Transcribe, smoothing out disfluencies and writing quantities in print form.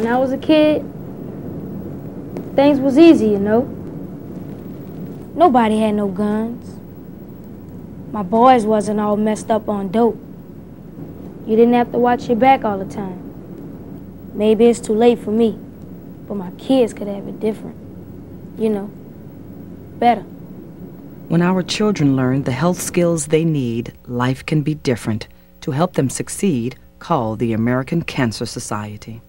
When I was a kid, things was easy, you know. Nobody had no guns. My boys wasn't all messed up on dope. You didn't have to watch your back all the time. Maybe it's too late for me, but my kids could have it different. You know, better. When our children learn the health skills they need, life can be different. To help them succeed, call the American Cancer Society.